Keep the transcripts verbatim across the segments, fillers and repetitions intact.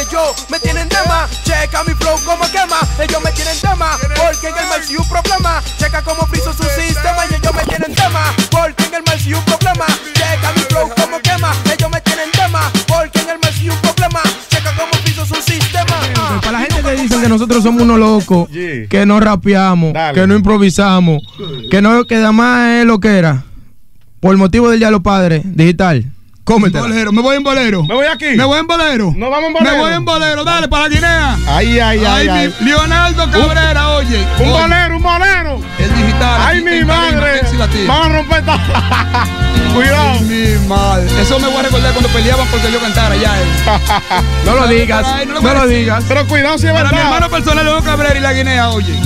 ellos me tienen tema. Checa mi flow como quema, ellos me tienen tema. Porque en el mal si un problema. Checa como piso su sistema y ellos me tienen tema. Porque en el mal si un problema. Checa mi flow como quema, ellos me tienen tema. Porque en el mal si un problema. Checa como piso su sistema. Ah, para la gente que dicen que nosotros somos unos locos, yeah. que no rapeamos, Dale. que no improvisamos, que no que nada más es lo que era. Por motivo del Día de los Padres, digital. Cómetela. Bolero, me voy en bolero. Me voy aquí. Me voy en bolero. Nos vamos en bolero. Me voy en bolero, dale, para la Guinea. Ay, ay, ay, Ay, ay. mi Leonardo Cabrera, oye. Un oye, bolero, un bolero. El digital. Ay, aquí, mi en Tarima, madre. Texas Latina. Vamos a romper esta. Cuidado. Ay, mi madre. Eso me voy a recordar cuando peleaban porque yo cantara ya. Eh. No lo digas, Ay, no lo digas. Pero cuidado si es Para mi verdad. hermano personal, Leonardo Cabrera y la Guinea, oye.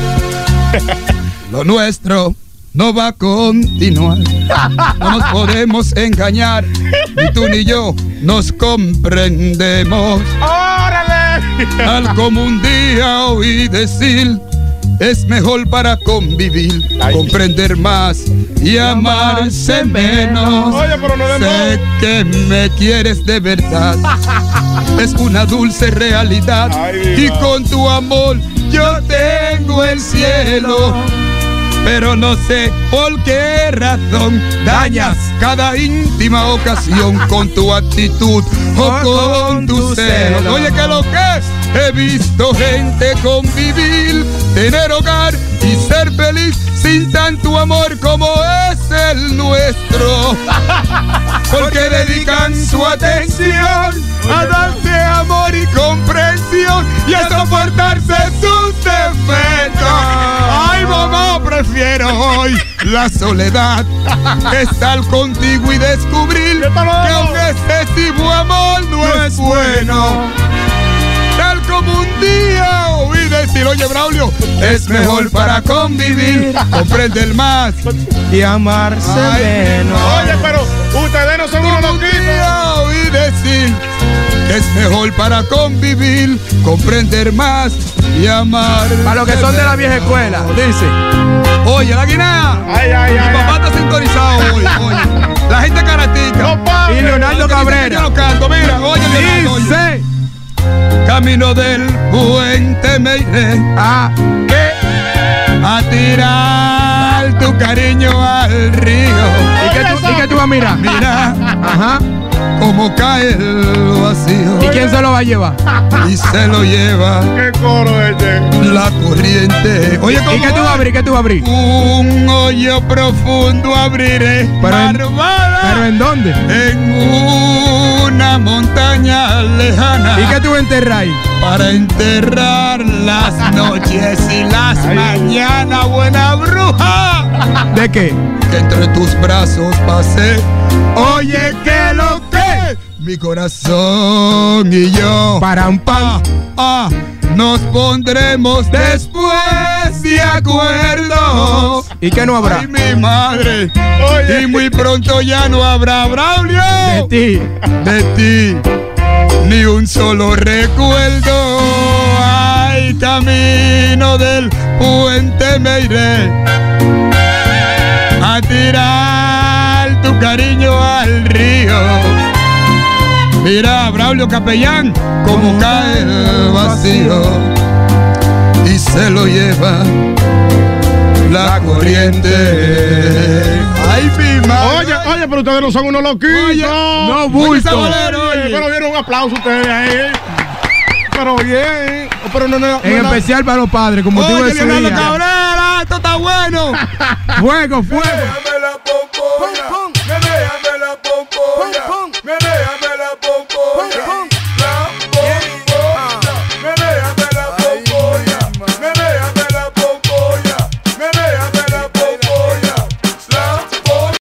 Lo nuestro no va a continuar. No nos podemos engañar. Ni tú ni yo nos comprendemos. ¡Órale! Al como un día oí decir, es mejor para convivir, Ay. comprender más y amarse menos. Oye, pero no de Sé que me quieres de verdad. Es una dulce realidad. Ay, Y va. con tu amor yo tengo el cielo. Pero no sé por qué razón dañas cada íntima ocasión con tu actitud o con tu celo. Oye, que lo que es, he visto gente convivir, tener hogar y ser feliz sin tanto amor como es el nuestro. Porque dedican su atención a darte amor y comprensión y a soportarse sus defectos. Ay, mamá, prefiero hoy la soledad, estar contigo y descubrir que un excesivo amor no es bueno. Tal como un día oí decir, oye, Braulio, es mejor para convivir, comprender más Y amarse Ay, menos. Oye, pero ustedes no son unos como un loquitos. día oí decir que es mejor para convivir, comprender más y amar. Para los que son de la vieja escuela, dice. Oye, la Guinea. Ay, ay, Mi ay. papá está sintonizado hoy. Oye, la gente caratica. No pares. Y Leonardo Cabrera. Yo no canto, mira, oye, Leonardo, oye. Dice. Camino del puente me iré Ah, ¿qué? a tirar tu cariño al río. ¿Y qué tú, y qué tú vas a mirar? Mira Ajá. cómo cae el vacío ¿Y quién se lo va a llevar? y se lo lleva Qué coro este. la corriente. Oye, ¿cómo ¿Y qué tú vas a abrir? ¿Qué tú vas a abrir? Un hoyo profundo abriré, Pero en- barbada, ¿Pero en dónde? en una montaña lejana. ¿Y qué tú vas a enterrar ahí? Para enterrar las noches y las mañanas, buena bruja, ¿De qué? que entre tus brazos pasé. Oye, que lo que mi corazón y yo Para un pan. ah, nos pondremos después de acuerdo. ¿Y qué no habrá? Ay, mi madre. Oye. Y muy pronto ya no habrá, Braulio, De ti. de ti ni un solo recuerdo. Ay, camino del puente me iré a tirar tu cariño al río. Mira, Braulio Capellán, como cae el vacío y se lo lleva la corriente. Ay, mi madre. Oye, oye, pero ustedes no son unos loquitos. Oye, no, Oye, bulto. Sabolero, Oye, oye. pero dieron un aplauso ustedes ahí. Pero bien. Pero no, no, En no, especial para los padres, como motivo Oye, de su Leonardo día. Cabrera, esto está bueno. Fuego, fuego.